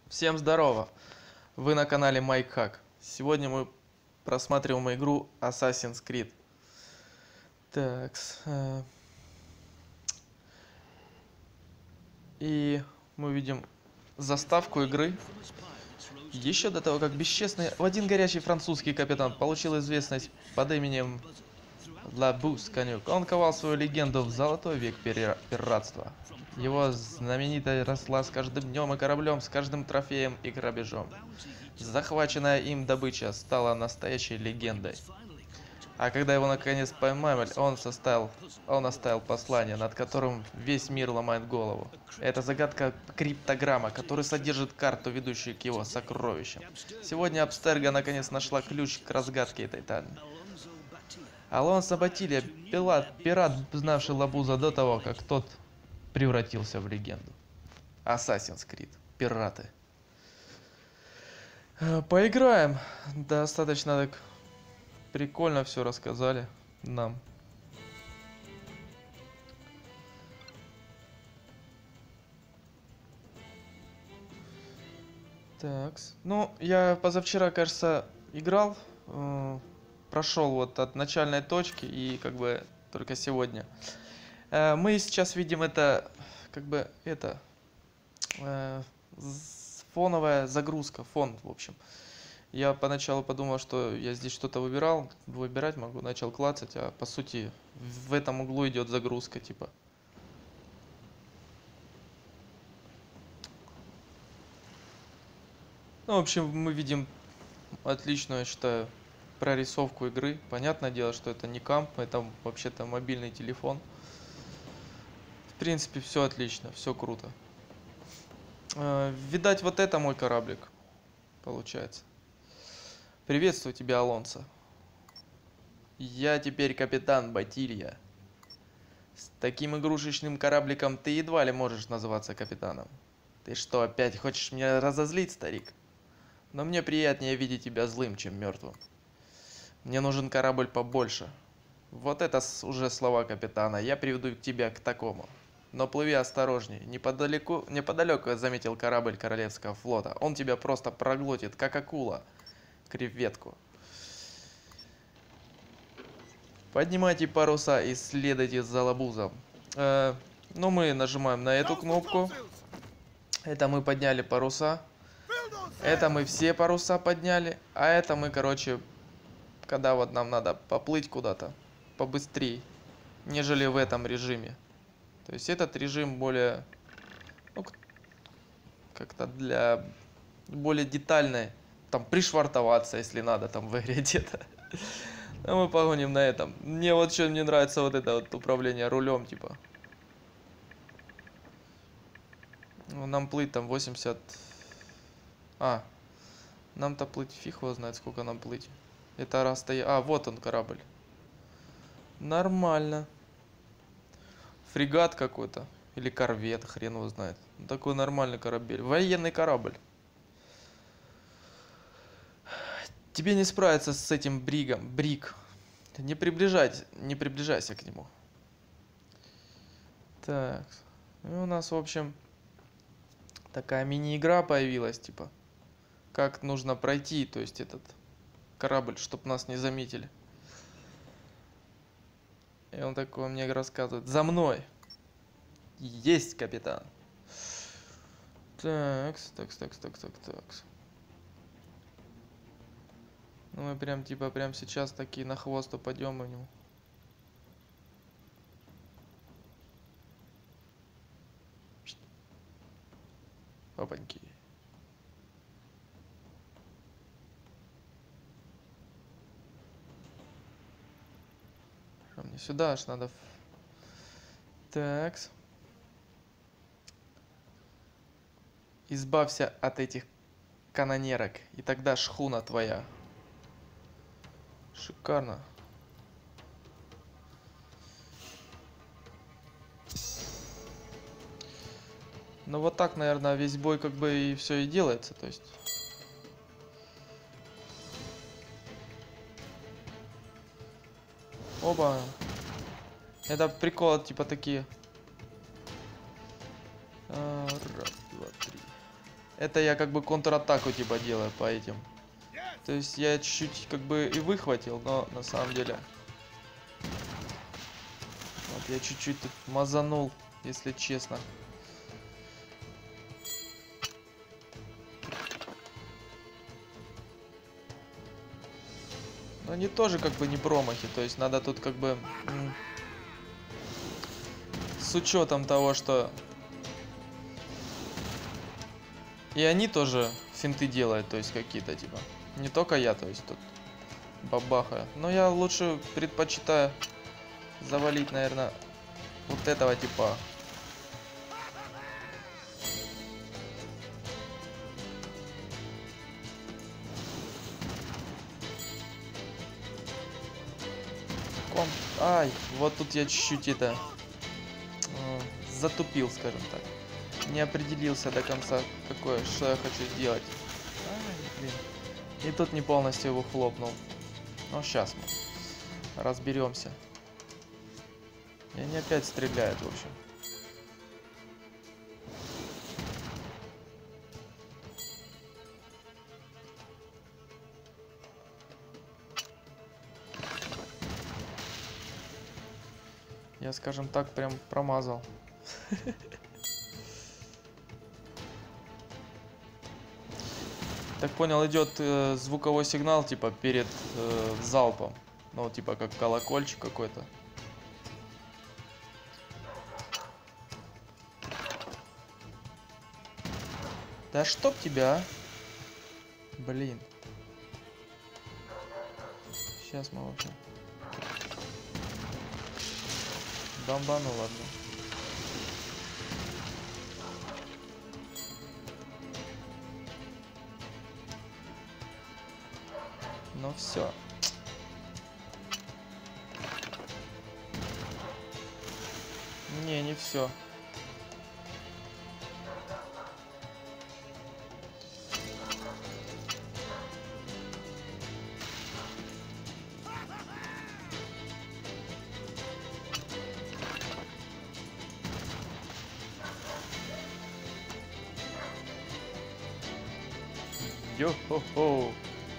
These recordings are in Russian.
Всем здорово! Вы на канале MikeHack. Сегодня мы просматриваем игру Assassin's Creed. И мы видим заставку игры. Еще до того, как бесчестный один горячий французский капитан получил известность под именем Лабус Конюк, он ковал свою легенду в золотой век пиратства. Его знаменитость росла с каждым днем и кораблем, с каждым трофеем и грабежом. Захваченная им добыча стала настоящей легендой. А когда его наконец поймали, он оставил послание, над которым весь мир ломает голову. Это загадка криптограмма, которая содержит карту, ведущую к его сокровищам. Сегодня Абстерго наконец нашла ключ к разгадке этой тайны. Алонсо Батилья, пират, знавший Лабуза до того, как тот превратился в легенду. Assassin's Creed. Пираты. Поиграем. Достаточно так прикольно все рассказали нам. Такс. Ну, я позавчера, кажется, играл. Прошел вот от начальной точки и как бы только сегодня. Мы сейчас видим это, как бы это фоновая загрузка, фон, в общем. Я поначалу подумал, что я здесь что-то выбирать могу, начал клацать, а по сути в этом углу идет загрузка, типа. Ну, в общем, мы видим отличную, я считаю, прорисовку игры. Понятное дело, что это не камп, это вообще-то мобильный телефон. В принципе, все отлично, все круто. Видать, вот это мой кораблик, получается. Приветствую тебя, Алонсо. Я теперь капитан Батилья. С таким игрушечным корабликом ты едва ли можешь называться капитаном. Ты что, опять хочешь меня разозлить, старик? Но мне приятнее видеть тебя злым, чем мертвым. Мне нужен корабль побольше. Вот это уже слова капитана. Я приведу тебя к такому. Но плыви осторожней. Неподалеку я заметил корабль Королевского флота. Он тебя просто проглотит, как акула креветку. Поднимайте паруса и следуйте за Лабузом. Ну, мы нажимаем на эту кнопку. Это мы подняли паруса. Это мы все паруса подняли. А это мы, короче, когда вот нам надо поплыть куда-то побыстрее, нежели в этом режиме. То есть этот режим более, ну, как-то для более детальной, там пришвартоваться, если надо, там в игре где-то. А мы погоним на этом. Мне вот что мне нравится вот это вот управление рулем, типа. Ну, нам плыть там 80. Нам-то плыть фиг его знает, сколько нам плыть. Это раз стоит. Вот он корабль. Нормально. Фрегат какой-то. Или корвет, хрен его знает. Такой нормальный корабль. Военный корабль. Тебе не справиться с этим Брик. Не приближайся к нему. Так. И у нас, в общем, такая мини-игра появилась, типа. Как нужно пройти, то есть этот корабль, чтобы нас не заметили. И он такой мне рассказывает: за мной. Есть, капитан. Такс. Ну мы прям сейчас такие на хвост упадем у него. Опаньки. Мне сюда аж надо. Такс. Избавься от этих канонерок, и тогда шхуна твоя. Шикарно. Ну вот так, наверное, весь бой как бы и все и делается, то есть. Оба. Это прикол, типа такие. Раз, два, три. Это я как бы контратаку типа делаю по этим. То есть я чуть-чуть как бы и выхватил, но на самом деле... Вот я чуть-чуть тут мазанул, если честно. Но они тоже как бы не промахи, то есть надо тут как бы... С учетом того, что... И они тоже финты делают, то есть какие-то типа. Не только я, то есть тут бабахаю. Но я лучше предпочитаю завалить, наверное, вот этого типа. Ай, вот тут я чуть-чуть это... затупил, скажем так. Не определился до конца, какое, что я хочу сделать. Ай, блин. И тут не полностью его хлопнул. Ну, сейчас мы разберемся. И они опять стреляют, в общем. Я, скажем так, прям промазал. Так понял, идет звуковой сигнал, типа, перед залпом. Ну, типа, как колокольчик какой-то. Да чтоб тебя, а? Блин. Сейчас мы, в общем, бомбану, ладно. Ну все. Не все. Йо-хо-хо.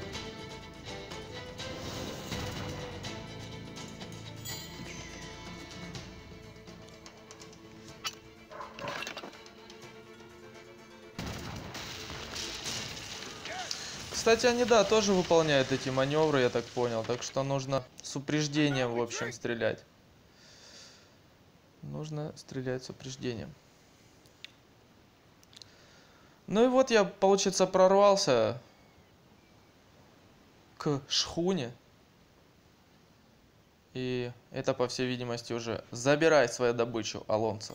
Кстати, они, да, тоже выполняют эти маневры, я так понял. Так что нужно с упреждением, в общем, стрелять. Нужно стрелять с упреждением. Ну и вот я, получается, прорвался к шхуне. И это, по всей видимости, уже забирай свою добычу, Алонсо.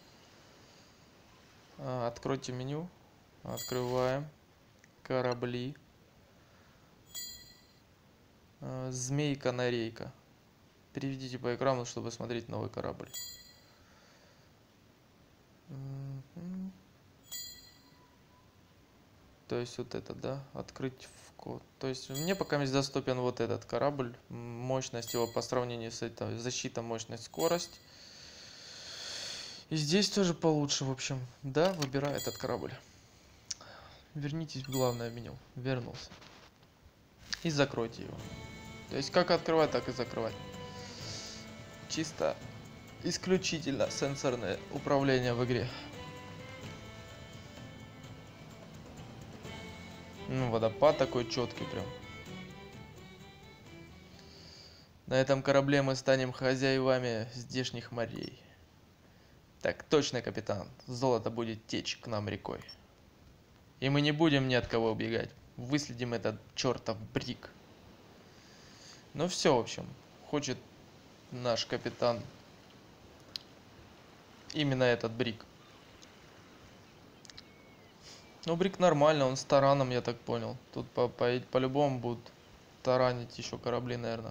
Откройте меню. Открываем. Корабли. Змей-канарейка. Переведите по экрану, чтобы смотреть новый корабль. То есть вот это, да? Открыть вход. То есть мне пока здесь доступен вот этот корабль. Мощность его по сравнению с этой. Защита, мощность, скорость. И здесь тоже получше, в общем. Да, выбираю этот корабль. Вернитесь в главное меню. Вернулся. И закройте его. То есть как открывать, так и закрывать. Чисто, исключительно сенсорное управление в игре. Ну, водопад такой четкий прям. На этом корабле мы станем хозяевами здешних морей. Так точно, капитан. Золото будет течь к нам рекой. И мы не будем ни от кого убегать. Выследим этот чертов брик. Ну все, в общем. Хочет наш капитан именно этот брик. Ну, брик нормально, он с тараном, я так понял. Тут по-любому будут таранить еще корабли, наверное.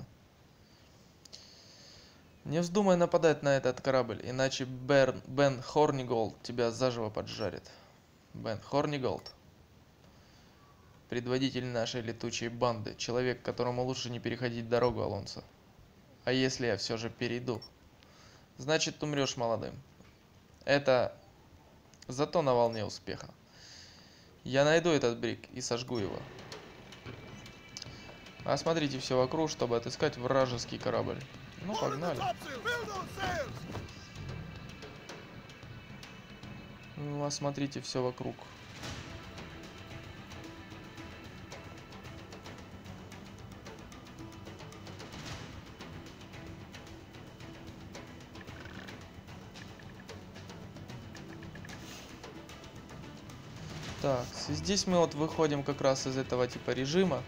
Не вздумай нападать на этот корабль, иначе Бен Хорниголд тебя заживо поджарит. Бен Хорниголд. Предводитель нашей летучей банды. Человек, которому лучше не переходить дорогу, Алонсо. А если я все же перейду? Значит, умрешь молодым. Это зато на волне успеха. Я найду этот брик и сожгу его. Осмотрите все вокруг, чтобы отыскать вражеский корабль. Ну, погнали. Ну, осмотрите все вокруг. Так, здесь мы вот выходим как раз из этого типа режима.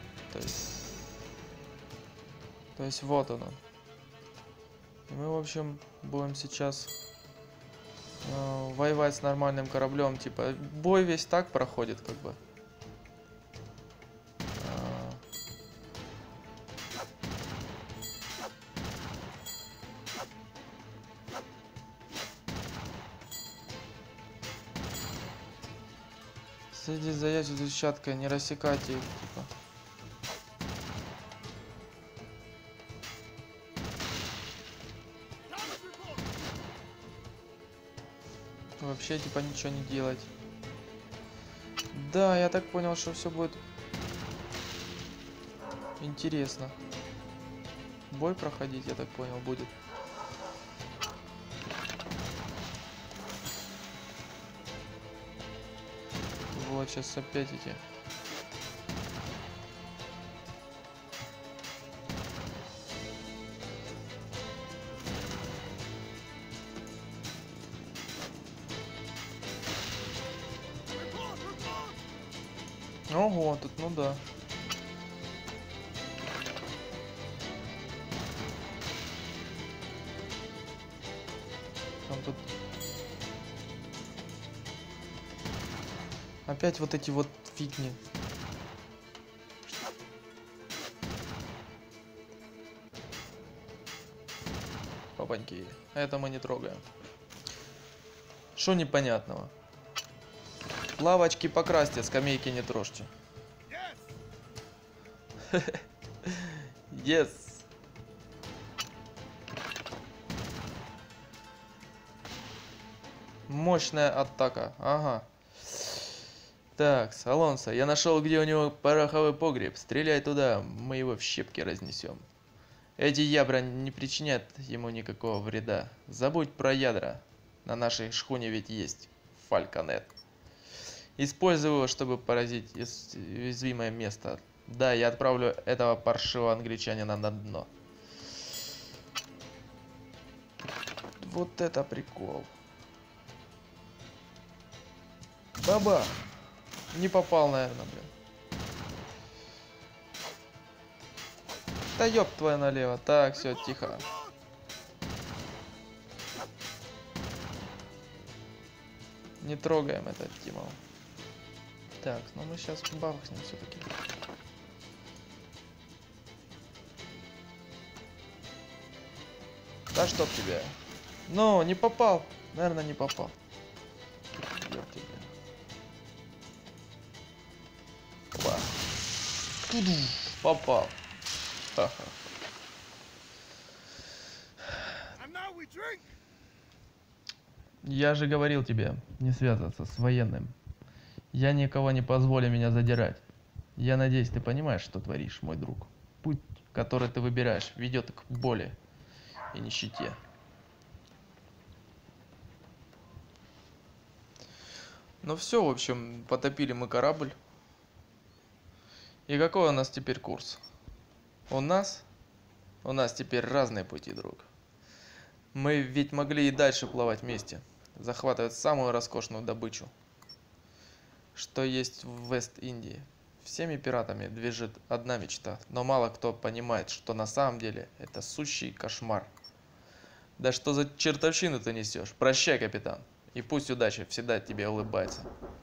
То есть вот он. И мы, в общем, будем сейчас воевать с нормальным кораблем. Типа, бой весь так проходит, как бы. Следить за яйцами взрывчаткой, не рассекайте их, типа. Вообще, типа, ничего не делать. Да, я так понял, что все будет интересно. Бой проходить, я так понял, будет. Вот, сейчас опять эти. Ого, тут, ну да. Там тут... Опять вот эти вот фигни. Папаньки. Это мы не трогаем. Что непонятного? Лавочки покрасьте, скамейки не трожьте. Yes. Мощная атака. Ага. Так, Алонсо, я нашел, где у него пороховой погреб. Стреляй туда, мы его в щепки разнесем. Эти ядра не причинят ему никакого вреда. Забудь про ядра. На нашей шхуне ведь есть Фальконет. Используй его, чтобы поразить уязвимое место. Да, я отправлю этого паршивого англичанина на дно. Вот это прикол. Баба! Не попал, наверное, блин. Да ёб твою налево. Так, все, тихо. Не трогаем этот Тимол. Так, ну мы сейчас бахнем все-таки. Да чтоб тебя. Ну, не попал. Наверное, не попал. Ёб тебя. Опа. Туду. Попал. Ха-ха. Я же говорил тебе не связываться с военным. Я никого не позволю меня задирать. Я надеюсь, ты понимаешь, что творишь, мой друг. Путь, который ты выбираешь, ведет к боли и нищете. Ну все, в общем, потопили мы корабль. И какой у нас теперь курс? У нас теперь разные пути, друг. Мы ведь могли и дальше плавать вместе, захватывать самую роскошную добычу, что есть в Вест-Индии. Всеми пиратами движет одна мечта, но мало кто понимает, что на самом деле это сущий кошмар. Да что за чертовщину ты несешь? Прощай, капитан, и пусть удача всегда тебе улыбается.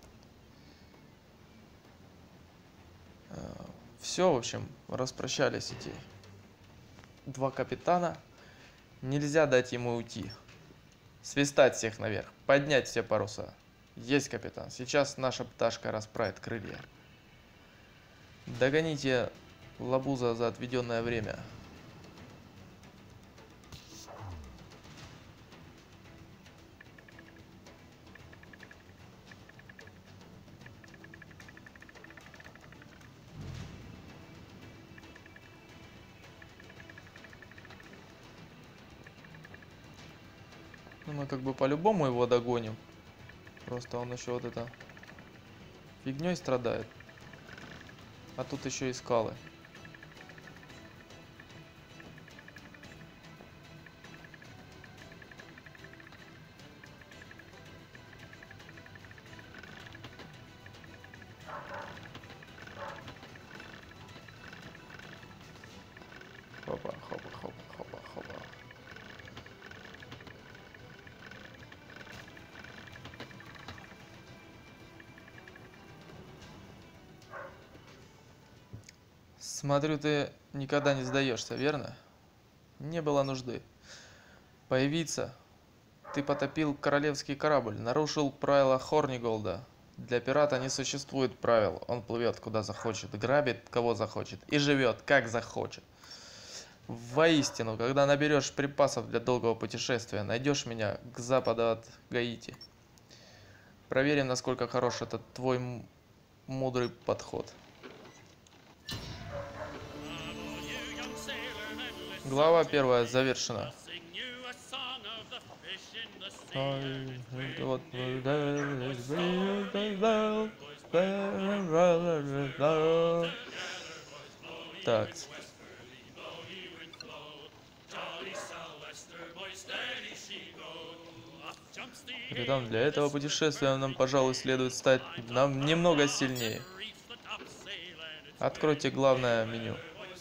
Все, в общем, распрощались эти два капитана. Нельзя дать ему уйти. Свистать всех наверх, поднять все паруса. Есть, капитан, сейчас наша пташка расправит крылья. Догоните Лабуза за отведенное время. Мы как бы по-любому его догоним. Просто он еще вот это фигней страдает. А тут еще и скалы. Хопа, хопа, хопа, хопа, хопа. Смотрю, ты никогда не сдаешься, верно? Не было нужды появиться. Ты потопил королевский корабль, нарушил правила Хорниголда. Для пирата не существует правил. Он плывет куда захочет, грабит кого захочет и живет как захочет. Воистину, когда наберешь припасов для долгого путешествия, найдешь меня к западу от Гаити. Проверим, насколько хорош этот твой мудрый подход. Глава 1 завершена. Так. Капитан, для этого путешествия нам, пожалуй, следует стать немного сильнее. Откройте главное меню.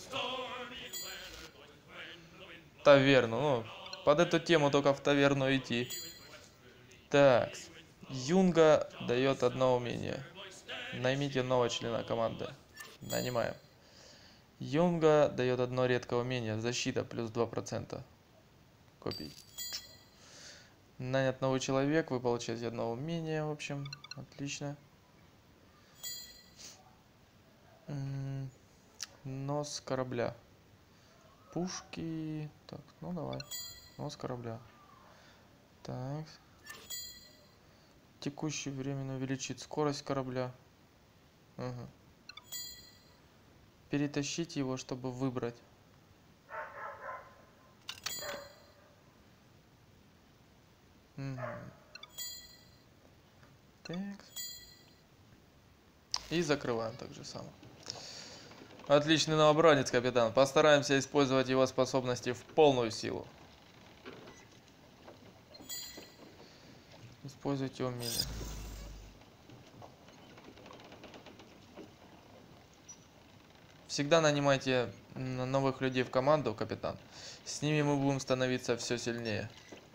Таверну. Ну, под эту тему только в таверну идти. Так. Юнга дает одно умение. Наймите нового члена команды. Нанимаем. Юнга дает одно редкое умение. Защита плюс 2%. Копий. Нанят новый человек. Вы получаете одно умение. В общем, отлично. Нос корабля. Пушки. Так, ну давай. Нос корабля. Так. Текущее время увеличит скорость корабля. Угу. Перетащить его, чтобы выбрать. Угу. Так. И закрываем так же самое. Отличный новобранец, капитан. Постараемся использовать его способности в полную силу. Используйте умения. Всегда нанимайте новых людей в команду, капитан. С ними мы будем становиться все сильнее.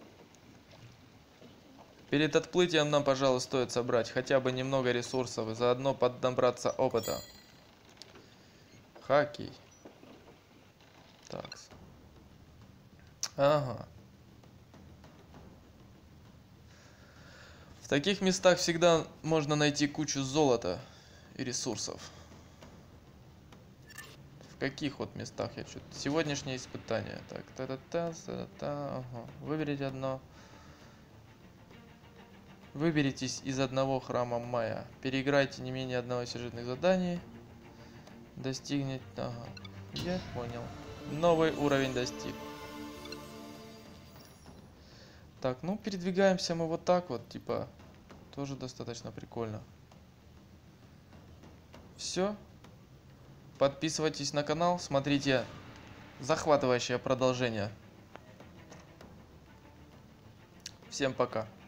Перед отплытием нам, пожалуй, стоит собрать хотя бы немного ресурсов и заодно поднабраться опыта. Хоккей. Так. Ага. В таких местах всегда можно найти кучу золота и ресурсов. В каких вот местах я что-то... Сегодняшнее испытание. Так, ага. Выберите одно. Выберитесь из одного храма Майя. Переиграйте не менее одного сюжетных заданий. Достигнет... Ага. Я понял. Новый уровень достиг. Так, ну передвигаемся мы вот так вот, типа, тоже достаточно прикольно. Все. Подписывайтесь на канал, смотрите захватывающее продолжение. Всем пока.